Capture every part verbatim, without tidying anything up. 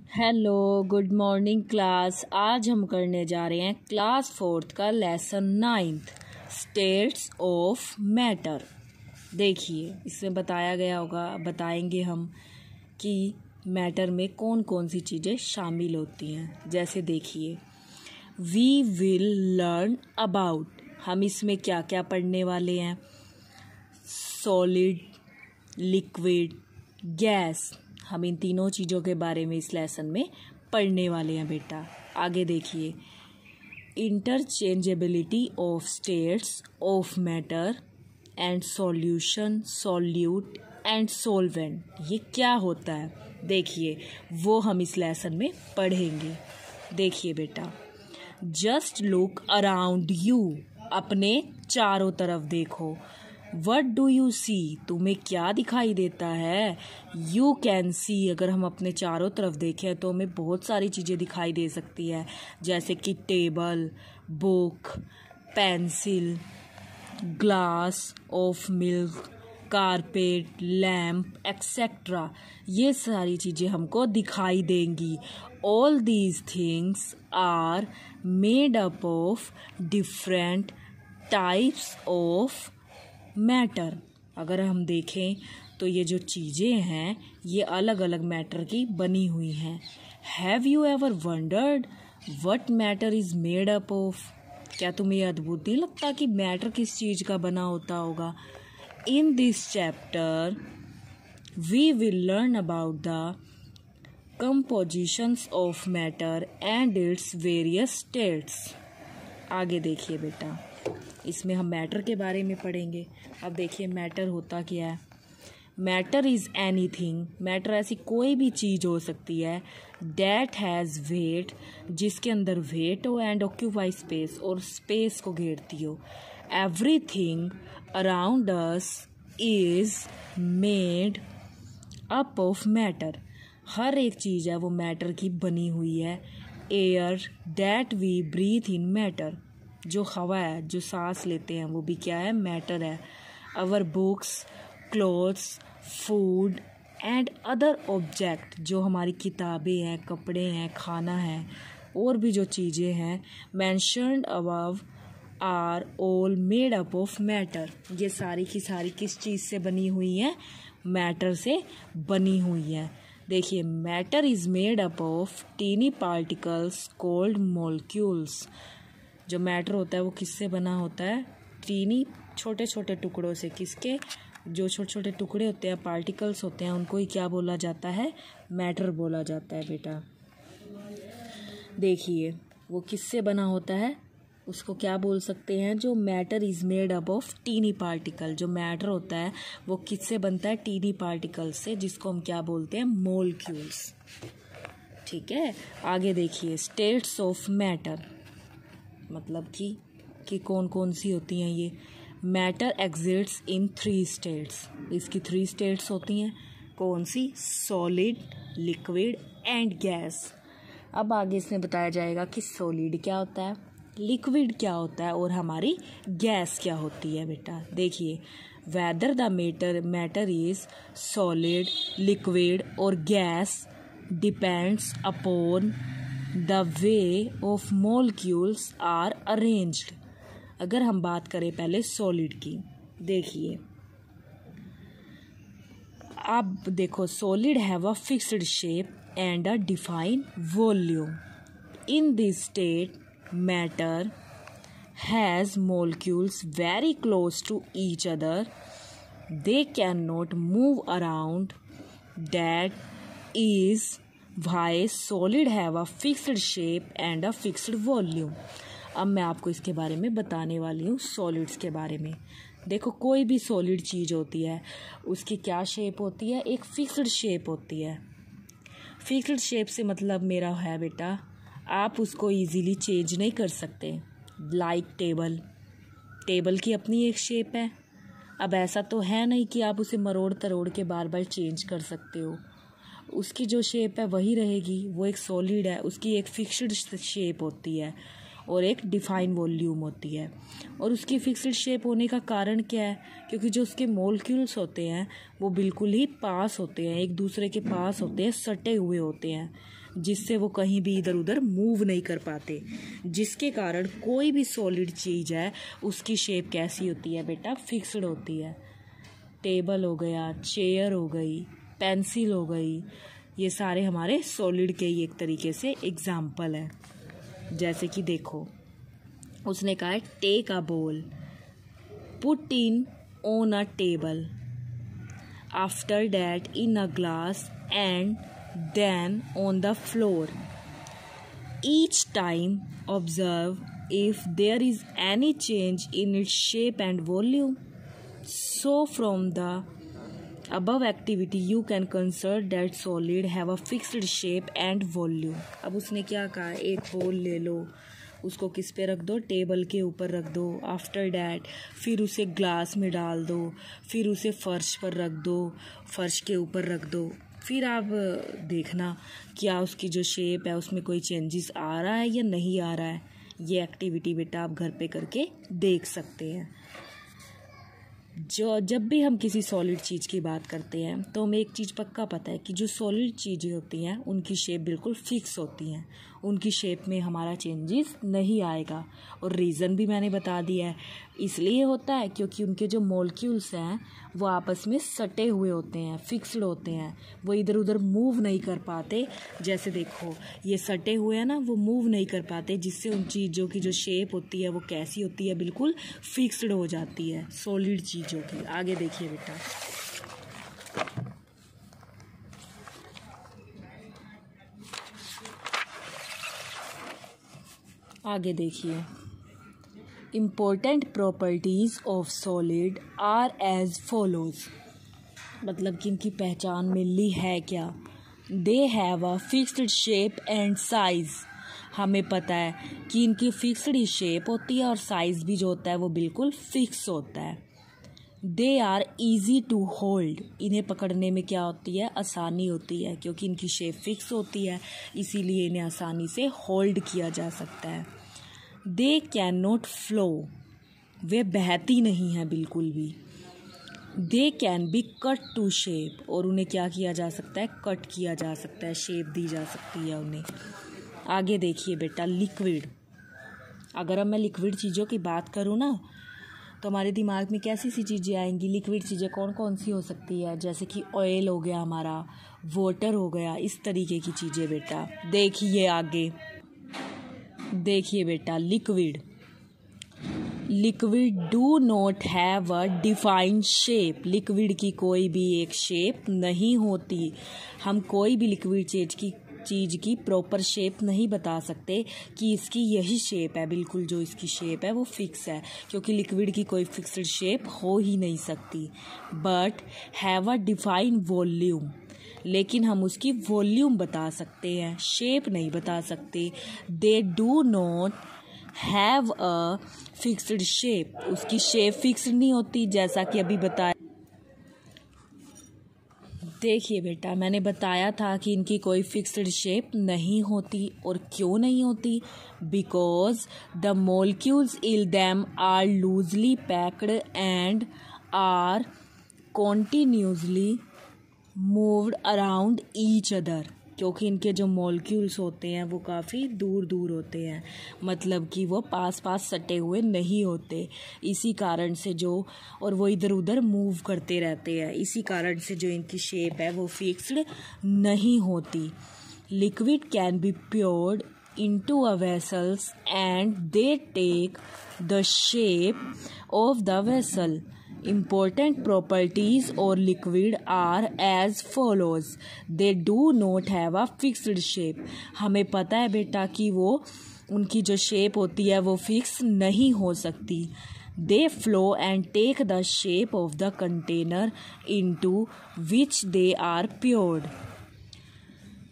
Hello, good morning class. आज हम करने जा रहे हैं क्लास फोर्थ का lesson ninth, states of matter. देखिए, इसमें बताया गया होगा, बताएंगे हम कि मैटर में कौन कौन सी चीज़ें शामिल होती हैं। जैसे देखिए, वी विल लर्न अबाउट, हम इसमें क्या क्या पढ़ने वाले हैं। सॉलिड, लिक्विड, गैस, हम इन तीनों चीज़ों के बारे में इस लेसन में पढ़ने वाले हैं बेटा। आगे देखिए, interchangeability of states of matter and solution, solute and solvent, ये क्या होता है देखिए, वो हम इस लेसन में पढ़ेंगे। देखिए बेटा, जस्ट लुक अराउंड यू, अपने चारों तरफ देखो। वट डू यू सी, तुम्हें क्या दिखाई देता है। यू कैन सी, अगर हम अपने चारों तरफ देखें तो हमें बहुत सारी चीज़ें दिखाई दे सकती है, जैसे कि table, book, pencil, glass of milk, carpet, lamp etcetera. ये सारी चीज़ें हमको दिखाई देंगी। All these things are made up of different types of matter. अगर हम देखें तो ये जो चीज़ें हैं ये अलग अलग मैटर की बनी हुई हैं। Have you ever wondered what matter is made up of, क्या तुम्हें अद्भुत नहीं लगता कि मैटर किस चीज़ का बना होता होगा। In this chapter we will learn about the compositions of matter and its various states. आगे देखिए बेटा, इसमें हम मैटर के बारे में पढ़ेंगे। अब देखिए, मैटर होता क्या है। मैटर इज़ एनीथिंग, मैटर ऐसी कोई भी चीज़ हो सकती है डैट हैज़ वेट, जिसके अंदर वेट हो, एंड ऑक्यूपाई स्पेस, और स्पेस को घेरती हो। Everything around us is made up of matter, हर एक चीज़ है वो मैटर की बनी हुई है। Air that we breathe in matter, जो हवा है, जो सांस लेते हैं, वो भी क्या है, मैटर है। Our books, clothes, food and other object, जो हमारी किताबें हैं, कपड़े हैं, खाना है, और भी जो चीज़ें हैं mentioned above are all made up of matter. ये सारी की सारी किस चीज़ से बनी हुई हैं, मैटर से बनी हुई हैं। देखिए, matter is made up of tiny particles called molecules. जो मैटर होता है वो किससे बना होता है, टीनी छोटे छोटे टुकड़ों से। किसके, जो छोटे छोटे टुकड़े होते हैं, पार्टिकल्स होते हैं, उनको ही क्या बोला जाता है, मैटर बोला जाता है बेटा। देखिए, वो किससे बना होता है, उसको क्या बोल सकते हैं, जो matter is made up of tiny particle. जो मैटर होता है वो किससे बनता है, टीनी पार्टिकल से, जिसको हम क्या बोलते हैं, मॉलिक्यूल्स। ठीक है, आगे देखिए, स्टेट्स ऑफ मैटर, मतलब कि कि कौन कौन सी होती हैं ये। Matter exists in three states, इसकी थ्री स्टेट्स होती हैं। कौन सी, सॉलिड, लिक्विड एंड गैस। अब आगे इसमें बताया जाएगा कि सॉलिड क्या होता है, लिक्विड क्या होता है, और हमारी गैस क्या होती है बेटा। देखिए, whether the matter matter is solid, liquid और gas depends upon the way of molecules are arranged. अगर हम बात करें पहले सॉलिड की, देखिए अब देखो, solid have a fixed shape and a defined volume. In this state matter has molecules very close to each other, they can not move around, that is why solid have a fixed shape and a fixed volume. अब मैं आपको इसके बारे में बताने वाली हूँ, solids के बारे में। देखो, कोई भी सॉलिड चीज़ होती है उसकी क्या शेप होती है, एक फिक्स्ड शेप होती है। फिक्स्ड शेप से मतलब मेरा है बेटा, आप उसको इजीली चेंज नहीं कर सकते। लाइक टेबल, टेबल की अपनी एक शेप है। अब ऐसा तो है नहीं कि आप उसे मरोड़ तरोड़ के बार बार चेंज कर सकते हो, उसकी जो शेप है वही रहेगी। वो एक सॉलिड है, उसकी एक फिक्स्ड शेप होती है, और एक डिफाइन वॉल्यूम होती है। और उसकी फिक्स्ड शेप होने का कारण क्या है? क्योंकि जो उसके मॉलिक्यूल्स होते हैं वो बिल्कुल ही पास होते हैं, एक दूसरे के पास होते हैं, सटे हुए होते हैं, जिससे वो कहीं भी इधर उधर मूव नहीं कर पाते, जिसके कारण कोई भी सॉलिड चीज़ है उसकी शेप कैसी होती है बेटा? फिक्स्ड होती है। टेबल हो गया, चेयर हो गई, पेंसिल हो गई, ये सारे हमारे सॉलिड के ही एक तरीके से एग्जाम्पल है। जैसे कि देखो, उसने कहा है take a ball, put in on a table, after that in a glass and then on the floor. Each time observe if there is any change in its shape and volume. So from the above activity you can consider that solid have a fixed shape and volume. अब उसने क्या कहा? एक ball ले लो, उसको किस पे रख दो? टेबल के ऊपर रख दो। आफ्टर डैट फिर उसे ग्लास में डाल दो, फिर उसे फर्श पर रख दो, फर्श के ऊपर रख दो। फिर आप देखना क्या उसकी जो शेप है उसमें कोई चेंजेस आ रहा है या नहीं आ रहा है। ये एक्टिविटी बेटा आप घर पे करके देख सकते हैं। जो जब भी हम किसी सॉलिड चीज़ की बात करते हैं तो हमें एक चीज़ पक्का पता है कि जो सॉलिड चीज़ें होती हैं उनकी शेप बिल्कुल फिक्स होती हैं, उनकी शेप में हमारा चेंजेस नहीं आएगा। और रीज़न भी मैंने बता दिया है, इसलिए होता है क्योंकि उनके जो मॉलिक्यूल्स हैं वो आपस में सटे हुए होते हैं, फिक्स्ड होते हैं, वो इधर उधर मूव नहीं कर पाते। जैसे देखो ये सटे हुए हैं ना, वो मूव नहीं कर पाते, जिससे उन चीज़ों की जो शेप होती है वो कैसी होती है? बिल्कुल फिक्स्ड हो जाती है सॉलिड चीज़ों की। आगे देखिए बेटा, आगे देखिए, important properties of solid are as follows. मतलब कि इनकी पहचान मिली है क्या? They have a fixed shape and size. हमें पता है कि इनकी फिक्स्ड ही शेप होती है और साइज़ भी जो होता है वो बिल्कुल फिक्स होता है। They are easy to hold. इन्हें पकड़ने में क्या होती है? आसानी होती है, क्योंकि इनकी शेप फिक्स होती है, इसीलिए इन्हें आसानी से होल्ड किया जा सकता है। They can not flow. वे बहती नहीं है बिल्कुल भी। They can be cut to shape. और उन्हें क्या किया जा सकता है? कट किया जा सकता है, शेप दी जा सकती है उन्हें। आगे देखिए बेटा, लिक्विड। अगर अब मैं लिक्विड चीज़ों की बात करूँ ना तो हमारे दिमाग में कैसी सी चीज़ें आएंगी? लिक्विड चीज़ें कौन कौन सी हो सकती है? जैसे कि ऑयल हो गया हमारा, वाटर हो गया, इस तरीके की चीज़ें बेटा। देखिए आगे देखिए बेटा, liquid liquid do not have a defined shape. Liquid की कोई भी एक शेप नहीं होती। हम कोई भी लिक्विड चीज की चीज़ की प्रॉपर शेप नहीं बता सकते कि इसकी यही शेप है, बिल्कुल जो इसकी शेप है वो फिक्स है, क्योंकि लिक्विड की कोई फिक्स्ड शेप हो ही नहीं सकती। But have a defined volume. लेकिन हम उसकी वॉल्यूम बता सकते हैं, शेप नहीं बता सकते। They do not have a fixed shape. उसकी शेप फिक्स्ड नहीं होती, जैसा कि अभी बताया। देखिए बेटा, मैंने बताया था कि इनकी कोई फिक्स्ड शेप नहीं होती। और क्यों नहीं होती? Because the molecules in them are loosely packed and are continuously moved around each other. क्योंकि इनके जो मॉलिक्यूल्स होते हैं वो काफ़ी दूर दूर होते हैं, मतलब कि वो पास पास सटे हुए नहीं होते। इसी कारण से जो और वो इधर उधर मूव करते रहते हैं, इसी कारण से जो इनकी शेप है वो फिक्स्ड नहीं होती। Liquid can be poured into a vessels and they take the shape of the vessel. Important properties of liquid are as follows. They do not have a fixed shape. हमें पता है बेटा कि वो उनकी जो शेप होती है वो फिक्स नहीं हो सकती। They flow and take the shape of the container into which they are poured.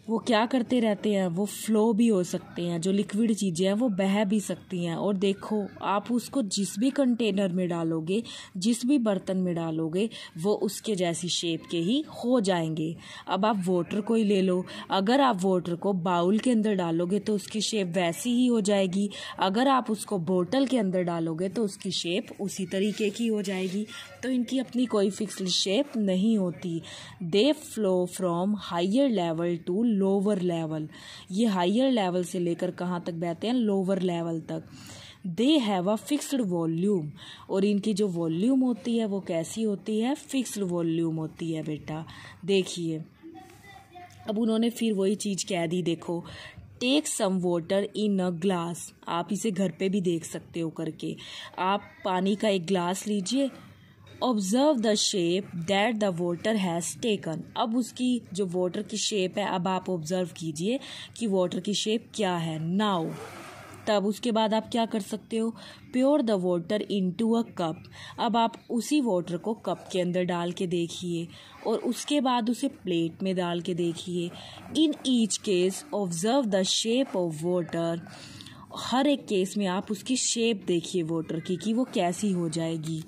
वो क्या करते रहते हैं, वो फ्लो भी हो सकते हैं, जो लिक्विड चीज़ें हैं वो बह भी सकती हैं। और देखो आप उसको जिस भी कंटेनर में डालोगे, जिस भी बर्तन में डालोगे, वो उसके जैसी शेप के ही हो जाएंगे। अब आप वाटर को ही ले लो, अगर आप वाटर को बाउल के अंदर डालोगे तो उसकी शेप वैसी ही हो जाएगी, अगर आप उसको बोतल के अंदर डालोगे तो उसकी शेप उसी तरीके की हो जाएगी। तो इनकी अपनी कोई फिक्स्ड शेप नहीं होती। They flow from higher level to lower level. ये हायर लेवल से लेकर कहाँ तक बहते हैं, लोअर लेवल तक। They have a fixed volume, और इनकी जो वॉल्यूम होती है वो कैसी होती है, फिक्स्ड वॉल्यूम होती है बेटा। देखिए अब उन्होंने फिर वही चीज़ कह दी, देखो take some water in a glass. आप इसे घर पे भी देख सकते हो करके। आप पानी का एक ग्लास लीजिए, observe the shape that the water has taken. अब उसकी जो वाटर की शेप है, अब आप ऑब्जर्व कीजिए कि वाटर की शेप क्या है। नाउ तब उसके बाद आप क्या कर सकते हो, pour the water into a cup. अब आप उसी वाटर को कप के अंदर डाल के देखिए और उसके बाद उसे प्लेट में डाल के देखिए। In each case observe the shape of water. हर एक केस में आप उसकी शेप देखिए वाटर की कि वो कैसी हो जाएगी।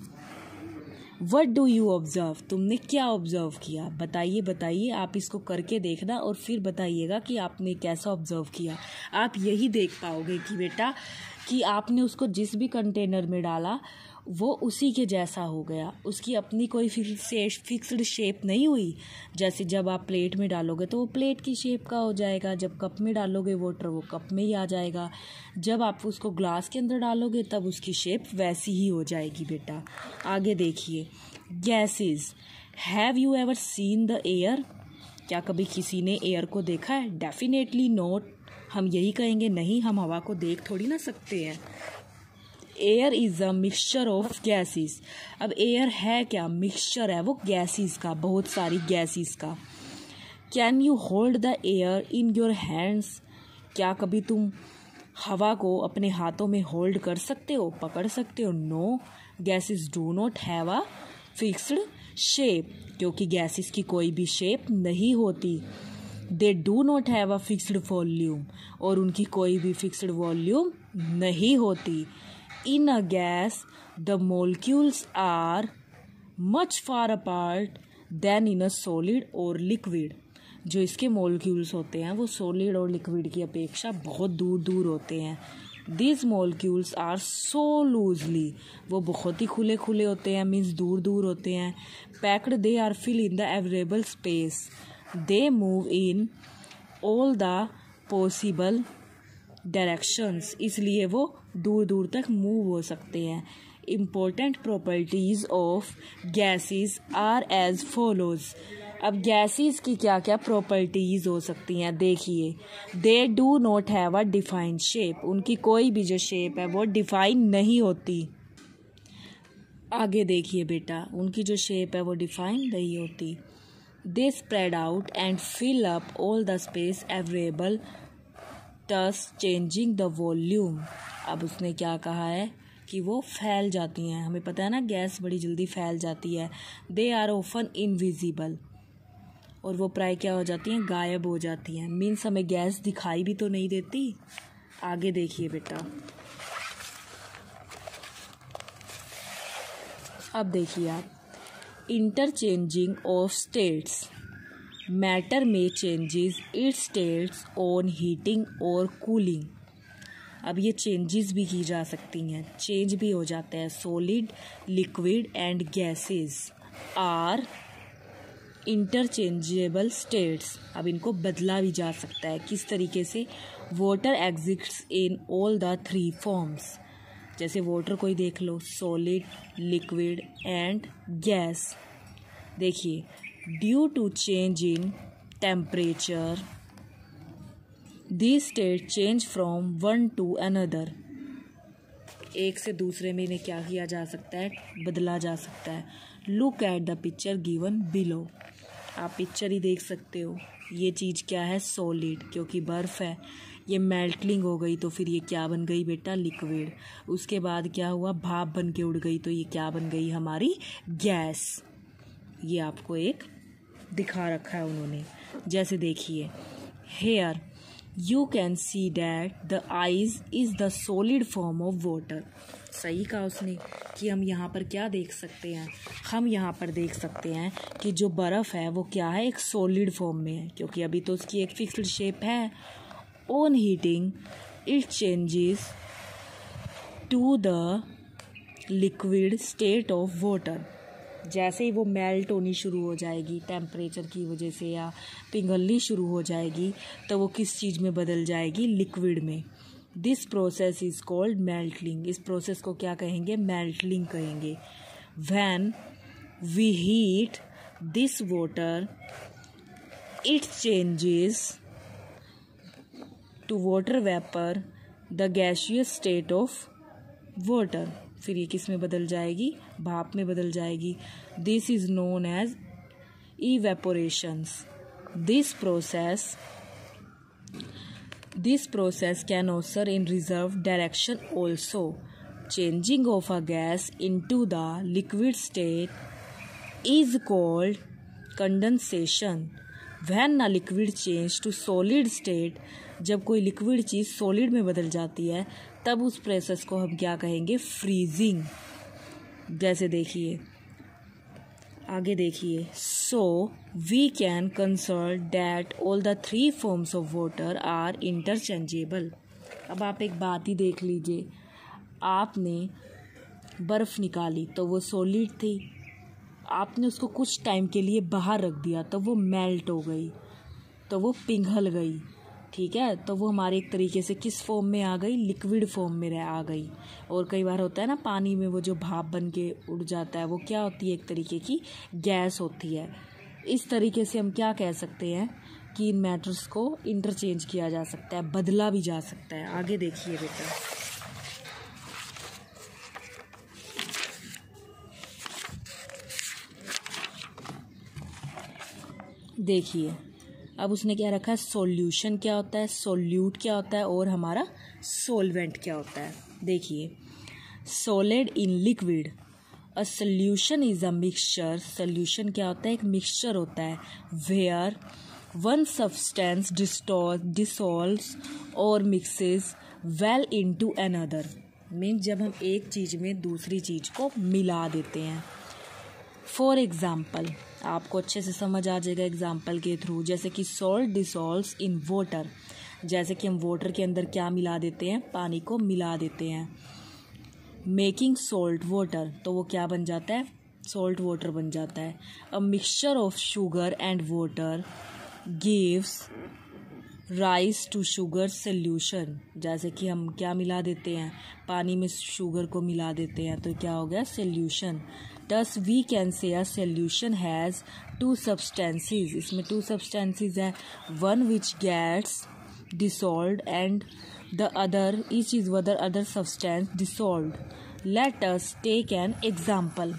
वट डू यू ऑब्जर्व, तुमने क्या ऑब्जर्व किया, बताइए बताइए। आप इसको करके देखना और फिर बताइएगा कि आपने कैसा ऑब्जर्व किया। आप यही देख पाओगे कि बेटा कि आपने उसको जिस भी कंटेनर में डाला वो उसी के जैसा हो गया, उसकी अपनी कोई फिक्स्ड शेप नहीं हुई। जैसे जब आप प्लेट में डालोगे तो वो प्लेट की शेप का हो जाएगा, जब कप में डालोगे वाटर वो कप में ही आ जाएगा, जब आप उसको ग्लास के अंदर डालोगे तब उसकी शेप वैसी ही हो जाएगी बेटा। आगे देखिए, gases. Have you ever seen the air, क्या कभी किसी ने एयर को देखा है? Definitely not. हम यही कहेंगे नहीं, हम हवा को देख थोड़ी ना सकते हैं। Air is a mixture of gases. अब एयर है क्या, मिक्सचर है वो गैसेस का, बहुत सारी गैसेस का। Can you hold the air in your hands, क्या कभी तुम हवा को अपने हाथों में होल्ड कर सकते हो, पकड़ सकते हो? No, gases do not have a fixed shape, क्योंकि गैसेस की कोई भी शेप नहीं होती। They do not have a fixed volume, और उनकी कोई भी फिक्स्ड वॉल्यूम नहीं होती। In a gas, the molecules are much far apart than in a solid or liquid. जो इसके molecules होते हैं वो solid और liquid की अपेक्षा बहुत दूर दूर होते हैं। These molecules are so loosely, वो बहुत ही खुले खुले होते हैं, means दूर दूर होते हैं। Packed, they are filled in the available space. They move in all the possible directions, इसलिए वो दूर दूर तक मूव हो सकते हैं। Important properties of gases are as follows. अब गैसेस की क्या क्या प्रॉपर्टीज़ हो सकती हैं, देखिए। They do not have a defined shape, उनकी कोई भी जो शेप है वो डिफाइन नहीं होती। आगे देखिए बेटा, उनकी जो शेप है वो डिफाइन नहीं होती। They spread out and fill up all the space available, thus changing the volume। अब उसने क्या कहा है कि वो फैल जाती हैं, हमें पता है ना गैस बड़ी जल्दी फैल जाती है। दे आर ऑफन इनविजिबल, और वो प्राय क्या हो जाती हैं, गायब हो जाती हैं, मीन्स हमें गैस दिखाई भी तो नहीं देती। आगे देखिए बेटा, अब देखिए आप, इंटरचेंजिंग ऑफ स्टेट्स। मैटर में changes its states on heating और कूलिंग। अब ये चेंजेस भी की जा सकती हैं, चेंज भी हो जाते हैं। Solid, liquid and gases are interchangeable states. अब इनको बदला भी जा सकता है, किस तरीके से? Water exists in all the three forms. जैसे वाटर को ही देख लो, सॉलिड, लिक्विड एंड गैस। देखिए, due to change in temperature this state change from one to another. एक से दूसरे में इन्हें क्या किया जा सकता है, बदला जा सकता है। Look at the picture given below. आप पिक्चर ही देख सकते हो, ये चीज़ क्या है, सॉलिड, क्योंकि बर्फ़ है, ये मेल्टिंग हो गई तो फिर ये क्या बन गई बेटा, लिक्विड। उसके बाद क्या हुआ, भाप बन के उड़ गई तो ये क्या बन गई, हमारी गैस। ये आपको एक दिखा रखा है उन्होंने। जैसे देखिए, here you can see that the ice is the solid form of water. सही कहा उसने कि हम यहाँ पर क्या देख सकते हैं, हम यहाँ पर देख सकते हैं कि जो बर्फ़ है वो क्या है, एक सॉलिड फॉर्म में है, क्योंकि अभी तो उसकी एक फिक्स्ड शेप है। On heating it changes to the liquid state of water. जैसे ही वो मेल्ट होनी शुरू हो जाएगी टेम्परेचर की वजह से या पिघलनी शुरू हो जाएगी तो वो किस चीज़ में बदल जाएगी, लिक्विड में। This process is called melting. इस प्रोसेस को क्या कहेंगे, मेल्टिंग कहेंगे। When we heat this water it changes to water vapour the gaseous state of water. फिर ये किस में बदल जाएगी, भाप में बदल जाएगी। This is known as evaporations. This process this process can occur in reverse direction also. Changing of a gas into the liquid state is called condensation. When a liquid change to solid state, जब कोई liquid चीज़ solid में बदल जाती है तब उस process को हम क्या कहेंगे, फ्रीजिंग। जैसे देखिए आगे देखिए, so we can consider that all the three forms of water are interchangeable. अब आप एक बात ही देख लीजिए, आपने बर्फ़ निकाली तो वो सॉलिड थी, आपने उसको कुछ टाइम के लिए बाहर रख दिया तो वो मेल्ट हो गई, तो वो पिघल गई, ठीक है। तो वो हमारे एक तरीके से किस फॉर्म में आ गई, लिक्विड फॉर्म में रह आ गई। और कई बार होता है ना पानी में वो जो भाप बन के उड़ जाता है वो क्या होती है, एक तरीके की गैस होती है। इस तरीके से हम क्या कह सकते हैं कि इन मैटर्स को इंटरचेंज किया जा सकता है, बदला भी जा सकता है। आगे देखिए बेटा, देखिए अब उसने क्या रखा है, सॉल्यूशन क्या होता है, सॉल्यूट क्या होता है और हमारा सॉल्वेंट क्या होता है। देखिए, solid in liquid, a solution is a mixture. Solution क्या होता है, एक मिक्सचर होता है। वेयर वन सब्सटेंस डिसॉल्व्स और mixes well into another. Means जब हम एक चीज़ में दूसरी चीज़ को मिला देते हैं। फॉर एग्ज़ाम्पल, आपको अच्छे से समझ आ जाएगा एग्जाम्पल के थ्रू, जैसे कि सॉल्ट डिसॉल्व्स इन वाटर। जैसे कि हम वाटर के अंदर क्या मिला देते हैं, पानी को मिला देते हैं। मेकिंग सॉल्ट वाटर, तो वो क्या बन जाता है, सॉल्ट वाटर बन जाता है। A mixture of sugar and water gives rise to sugar solution. जैसे कि हम क्या मिला देते हैं, पानी में शुगर को मिला देते हैं तो क्या हो गया, solution. Thus we can say a solution has two substances. इसमें two substances है, one which gets dissolved and the other each is other other substance dissolved. Let us take an example.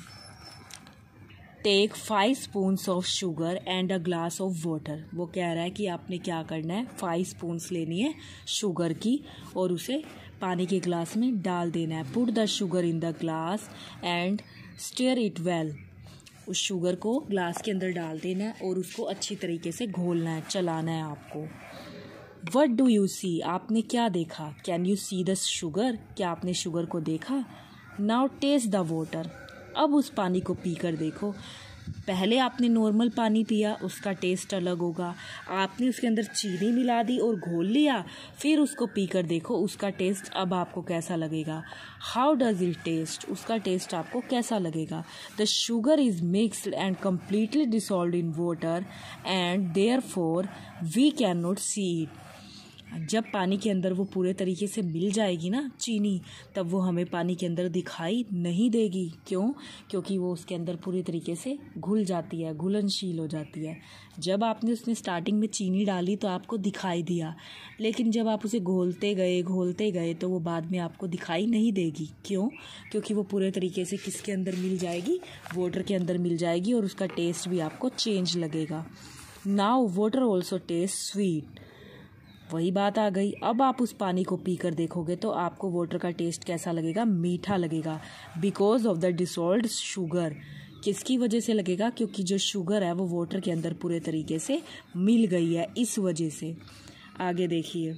Take five spoons of sugar and a glass of water. वो कह रहा है कि आपने क्या करना है, फाइव स्पून्स लेनी है शुगर की और उसे पानी के ग्लास में डाल देना है। Put the sugar in the glass and stir it well. उस शुगर को ग्लास के अंदर डाल देना है और उसको अच्छी तरीके से घोलना है, चलाना है आपको। वट डू यू सी, आपने क्या देखा, can you see the sugar, क्या आपने शुगर को देखा। नाउ टेस्ट द वाटर, अब उस पानी को पी कर देखो। पहले आपने नॉर्मल पानी पिया, उसका टेस्ट अलग होगा। आपने उसके अंदर चीनी मिला दी और घोल लिया, फिर उसको पी कर देखो उसका टेस्ट अब आपको कैसा लगेगा। हाउ डज इट टेस्ट, उसका टेस्ट आपको कैसा लगेगा। The sugar is mixed and completely dissolved in water and therefore we can not see it. जब पानी के अंदर वो पूरे तरीके से मिल जाएगी ना चीनी, तब वो हमें पानी के अंदर दिखाई नहीं देगी। क्यों, क्योंकि वो उसके अंदर पूरी तरीके से घुल जाती है, घुलनशील हो जाती है। जब आपने उसमें स्टार्टिंग में चीनी डाली तो आपको दिखाई दिया, लेकिन जब आप उसे घोलते गए घोलते गए तो वो बाद में आपको दिखाई नहीं देगी। क्यों, क्योंकि वो पूरे तरीके से किसके अंदर मिल जाएगी, वाटर के अंदर मिल जाएगी और उसका टेस्ट भी आपको चेंज लगेगा। Now water also taste sweet, वही बात आ गई। अब आप उस पानी को पी कर देखोगे तो आपको वाटर का टेस्ट कैसा लगेगा, मीठा लगेगा। Because of the dissolved sugar, किसकी वजह से लगेगा, क्योंकि जो शुगर है वो वाटर के अंदर पूरे तरीके से मिल गई है, इस वजह से। आगे देखिए,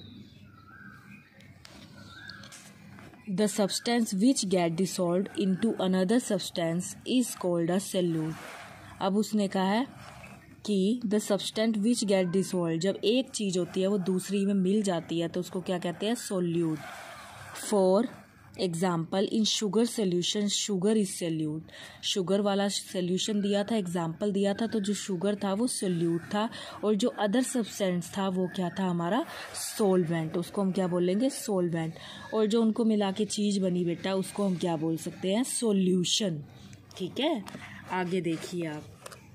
the substance which get dissolved into another substance is called a solute. अब उसने कहा है कि the substance which get dissolved, जब एक चीज़ होती है वो दूसरी में मिल जाती है तो उसको क्या कहते हैं? Solute. For example, in sugar solution sugar is solute. Sugar वाला सोल्यूशन दिया था, एग्जाम्पल दिया था, तो जो शुगर था वो सोल्यूट था, और जो अदर सब्सटेंस था वो क्या था? हमारा सोलवेंट। उसको हम क्या बोलेंगे? सोलवेंट। और जो उनको मिला के चीज़ बनी बेटा, उसको हम क्या बोल सकते हैं? सोल्यूशन। ठीक है, आगे देखिए आप,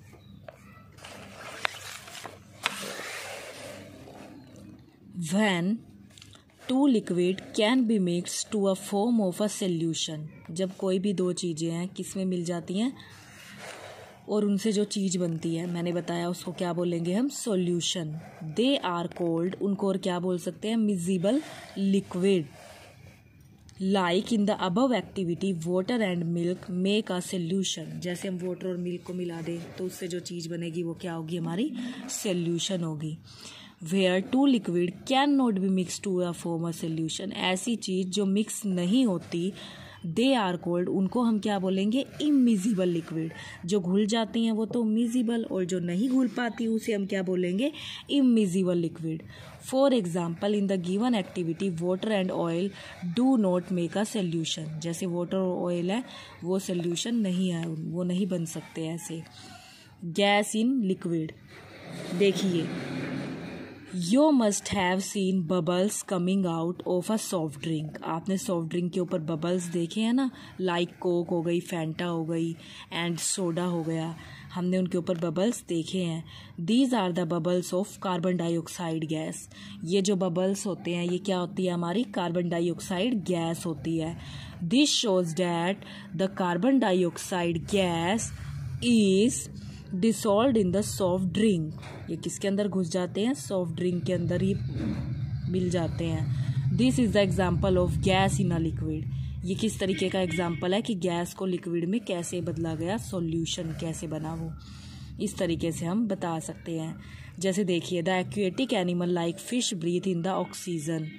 when two liquid can be mix to a form of a solution. जब कोई भी दो चीज़ें हैं किस में मिल जाती हैं और उनसे जो चीज़ बनती है, मैंने बताया उसको क्या बोलेंगे हम? सॉल्यूशन। दे आर कोल्ड, उनको और क्या बोल सकते हैं? Miscible liquid. Like in the above activity water and milk make a solution. जैसे हम वाटर और मिल्क को मिला दें तो उससे जो चीज़ बनेगी वो क्या होगी? हमारी सोल्यूशन होगी। Where two liquid can not be mix to a form a solution, ऐसी चीज़ जो मिक्स नहीं होती, दे आर कोल्ड, उनको हम क्या बोलेंगे? Immiscible liquid. जो घुल जाती हैं वो तो मिजिबल, और जो नहीं घुल पाती उसे हम क्या बोलेंगे? Immiscible liquid. For example, in the given activity water and oil do not make a solution. जैसे वाटर और ऑयल है वो सोल्यूशन नहीं है, वो नहीं बन सकते ऐसे। गैस इन लिक्विड, देखिए, you must have seen bubbles coming out of a soft drink. आपने सॉफ्ट ड्रिंक के ऊपर बबल्स देखे हैं ना, लाइक कोक हो गई, फैंटा हो गई एंड सोडा हो गया, हमने उनके ऊपर बबल्स देखे हैं। These are the bubbles of carbon dioxide gas. ये जो बबल्स होते हैं ये क्या होती है? हमारी कार्बन डाइऑक्साइड गैस होती है। This shows that the carbon dioxide gas is dissolved in the soft drink. ये किसके अंदर घुस जाते हैं? सॉफ्ट ड्रिंक के अंदर ही मिल जाते हैं। This is the example of gas in a liquid. ये किस तरीके का एग्जाम्पल है कि गैस को लिक्विड में कैसे बदला गया, सॉल्यूशन कैसे बना, वो इस तरीके से हम बता सकते हैं। जैसे देखिए, the aquatic animal like fish breathe in the oxygen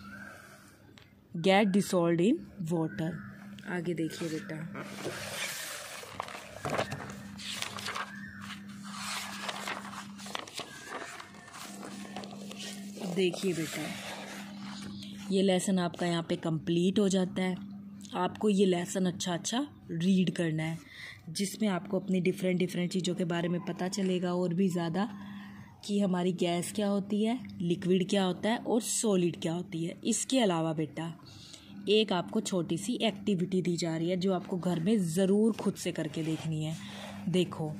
get dissolved in water. आगे देखिए बेटा, देखिए बेटा, ये लेसन आपका यहाँ पे कंप्लीट हो जाता है। आपको ये लेसन अच्छा अच्छा रीड करना है, जिसमें आपको अपनी डिफरेंट डिफरेंट चीज़ों के बारे में पता चलेगा, और भी ज़्यादा कि हमारी गैस क्या होती है, लिक्विड क्या होता है और सॉलिड क्या होती है। इसके अलावा बेटा एक आपको छोटी सी एक्टिविटी दी जा रही है जो आपको घर में ज़रूर खुद से करके देखनी है। देखो,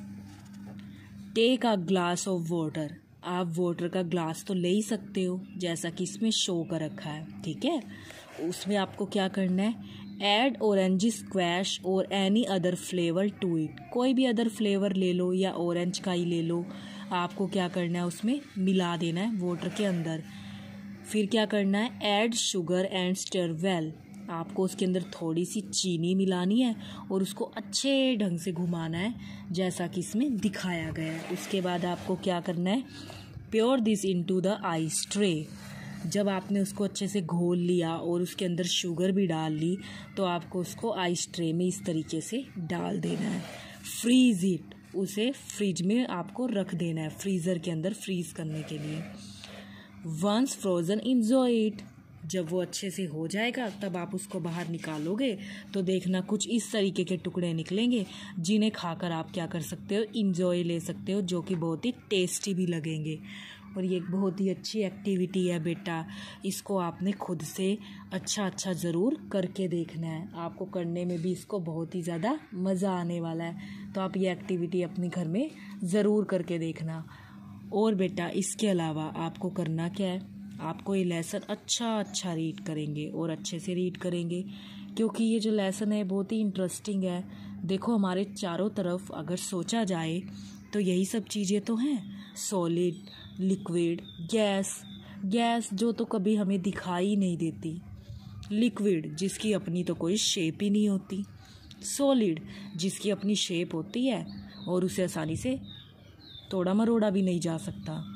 take a glass of water. आप वाटर का ग्लास तो ले ही सकते हो जैसा कि इसमें शो कर रखा है, ठीक है। उसमें आपको क्या करना है? ऐड ऑरेंज स्क्वैश और any other flavour to it. कोई भी अदर फ्लेवर ले लो या ऑरेंज का ही ले लो, आपको क्या करना है? उसमें मिला देना है वाटर के अंदर। फिर क्या करना है? Add sugar and stir well. आपको उसके अंदर थोड़ी सी चीनी मिलानी है और उसको अच्छे ढंग से घुमाना है जैसा कि इसमें दिखाया गया है। उसके बाद आपको क्या करना है? Pour this into the ice tray. जब आपने उसको अच्छे से घोल लिया और उसके अंदर शुगर भी डाल ली तो आपको उसको आइस ट्रे में इस तरीके से डाल देना है। फ्रीज इट, उसे फ्रिज में आपको रख देना है, फ्रीज़र के अंदर फ्रीज करने के लिए। Once frozen enjoy it. जब वो अच्छे से हो जाएगा तब आप उसको बाहर निकालोगे तो देखना कुछ इस तरीके के टुकड़े निकलेंगे जिन्हें खाकर आप क्या कर सकते हो? इंजॉय ले सकते हो, जो कि बहुत ही टेस्टी भी लगेंगे। और ये एक बहुत ही अच्छी एक्टिविटी है बेटा, इसको आपने खुद से अच्छा अच्छा ज़रूर करके देखना है। आपको करने में भी इसको बहुत ही ज़्यादा मज़ा आने वाला है, तो आप ये एक्टिविटी अपने घर में ज़रूर करके देखना। और बेटा इसके अलावा आपको करना क्या है? आपको ये लेसन अच्छा अच्छा रीड करेंगे और अच्छे से रीड करेंगे, क्योंकि ये जो लेसन है बहुत ही इंटरेस्टिंग है। देखो, हमारे चारों तरफ अगर सोचा जाए तो यही सब चीज़ें तो हैं, सॉलिड, लिक्विड, गैस। गैस जो तो कभी हमें दिखाई नहीं देती, लिक्विड जिसकी अपनी तो कोई शेप ही नहीं होती, सॉलिड जिसकी अपनी शेप होती है और उसे आसानी से तोड़ा मरोड़ा भी नहीं जा सकता,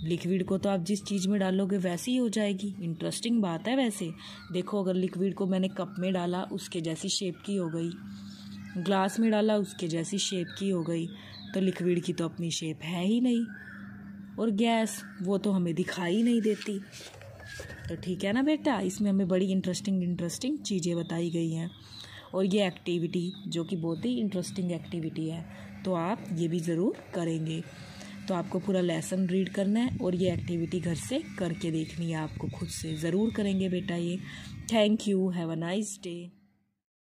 लिक्विड को तो आप जिस चीज़ में डालोगे वैसी ही हो जाएगी। इंटरेस्टिंग बात है वैसे। देखो अगर लिक्विड को मैंने कप में डाला उसके जैसी शेप की हो गई, ग्लास में डाला उसके जैसी शेप की हो गई, तो लिक्विड की तो अपनी शेप है ही नहीं। और गैस वो तो हमें दिखाई नहीं देती। तो ठीक है ना बेटा, इसमें हमें बड़ी इंटरेस्टिंग इंटरेस्टिंग चीज़ें बताई गई हैं। और ये एक्टिविटी जो कि बहुत ही इंटरेस्टिंग एक्टिविटी है, तो आप ये भी ज़रूर करेंगे। तो आपको पूरा लेसन रीड करना है और ये एक्टिविटी घर से करके देखनी है आपको खुद से। ज़रूर करेंगे बेटा ये। Thank you, have a nice day.